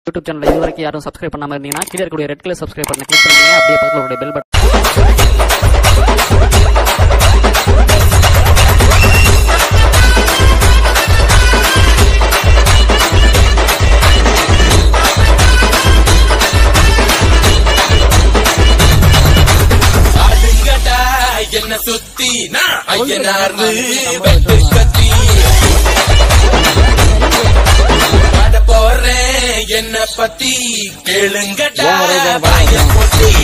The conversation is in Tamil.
யூடியூப் சேனல் இதுவரைக்கும் யாரும் சப்ஸ்கிரைப் பண்ணாம இருந்தீங்கன்னா கீழ இருக்கக்கூடிய ரெட் கலர் சப்ஸ்கிரைப் பட்டனை கிளிக் பண்ணுங்க. அப்படியே பக்கத்துல ஒரு பெல் பட்டன் என்ன சுத்தி நான் ஐயனாரு வெட்டு கத்தி பாட போறேன் என்ன பத்தி கேளுங்கடா வாய பொத்தி